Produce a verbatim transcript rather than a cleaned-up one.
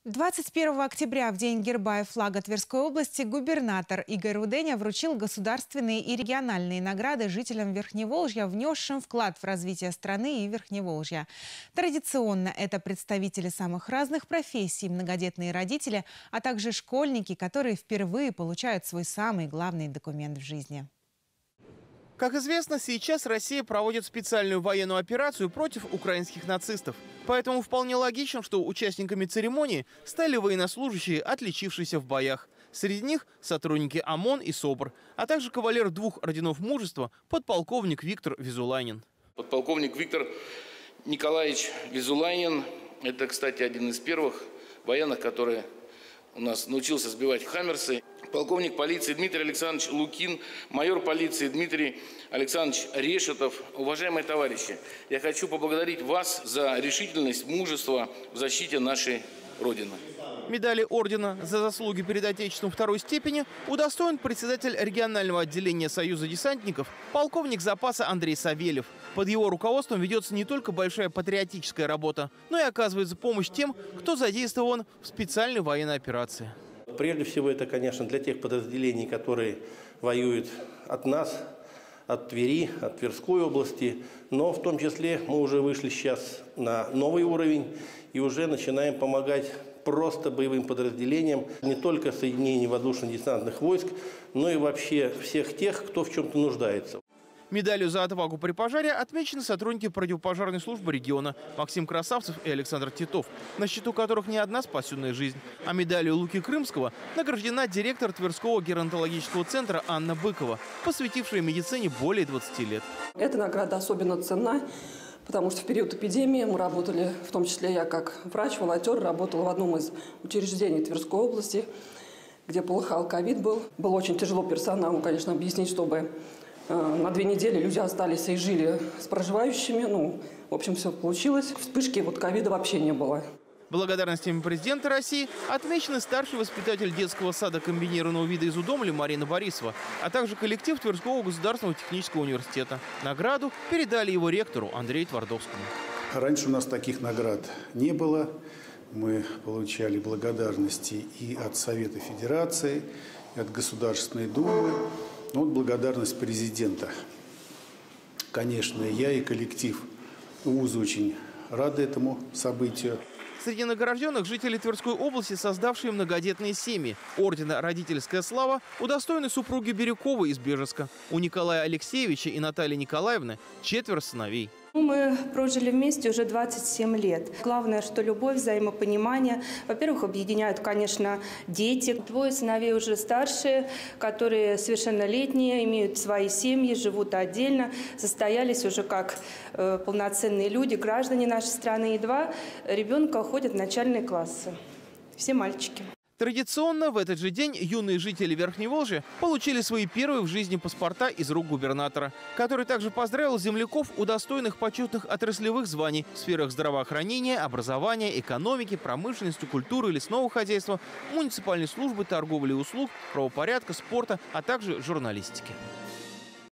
двадцать первого октября, в день герба и флага Тверской области, губернатор Игорь Руденя вручил государственные и региональные награды жителям Верхневолжья, внесшим вклад в развитие страны и Верхневолжья. Традиционно это представители самых разных профессий, многодетные родители, а также школьники, которые впервые получают свой самый главный документ в жизни. Как известно, сейчас Россия проводит специальную военную операцию против украинских нацистов. Поэтому вполне логично, что участниками церемонии стали военнослужащие, отличившиеся в боях. Среди них сотрудники ОМОН и СОБР, а также кавалер двух орденов мужества, подполковник Виктор Визулайнин. Подполковник Виктор Николаевич Визулайнин – это, кстати, один из первых военных, который у нас научился сбивать хаммерсы. Полковник полиции Дмитрий Александрович Лукин, майор полиции Дмитрий Александрович Решетов. Уважаемые товарищи, я хочу поблагодарить вас за решительность, мужество в защите нашей Родины. Медали ордена за заслуги перед Отечеством второй степени удостоен председатель регионального отделения Союза десантников, полковник запаса Андрей Савельев. Под его руководством ведется не только большая патриотическая работа, но и оказывается помощь тем, кто задействован в специальной военной операции. Прежде всего, это, конечно, для тех подразделений, которые воюют от нас, от Твери, от Тверской области. Но в том числе мы уже вышли сейчас на новый уровень и уже начинаем помогать просто боевым подразделениям, не только соединений воздушно-десантных войск, но и вообще всех тех, кто в чем-то нуждается. Медалью за отвагу при пожаре отмечены сотрудники противопожарной службы региона Максим Красавцев и Александр Титов, на счету которых не одна спасенная жизнь. А медалью Луки Крымского награждена директор Тверского геронтологического центра Анна Быкова, посвятившая медицине более двадцати лет. Эта награда особенно ценна, потому что в период эпидемии мы работали, в том числе я как врач-волонтер, работала в одном из учреждений Тверской области, где полыхал ковид был. Было очень тяжело персоналу, конечно, объяснить, чтобы на две недели люди остались и жили с проживающими. Ну, в общем, все получилось. Вспышки вот ковида вообще не было. Благодарностями президента России отмечены старший воспитатель детского сада комбинированного вида из Удомли Марина Борисова, а также коллектив Тверского государственного технического университета. Награду передали его ректору Андрею Твардовскому. Раньше у нас таких наград не было. Мы получали благодарности и от Совета Федерации, и от Государственной Думы. Но вот благодарность президента. Конечно, я и коллектив вуза очень рады этому событию. Среди награжденных жители Тверской области, создавшие многодетные семьи. Ордена «Родительская слава» удостоены супруги Бирюковой из Бежеска. У Николая Алексеевича и Натальи Николаевны четверо сыновей. Мы прожили вместе уже двадцать семь лет. Главное, что любовь, взаимопонимание. Во-первых, объединяют, конечно, дети. Двое сыновей уже старшие, которые совершеннолетние, имеют свои семьи, живут отдельно, состоялись уже как э, полноценные люди, граждане нашей страны. И два ребенка ходят в начальные классы. Все мальчики. Традиционно в этот же день юные жители Верхневолжья получили свои первые в жизни паспорта из рук губернатора, который также поздравил земляков, удостоенных почетных отраслевых званий в сферах здравоохранения, образования, экономики, промышленности, культуры, лесного хозяйства, муниципальной службы, торговли и услуг, правопорядка, спорта, а также журналистики.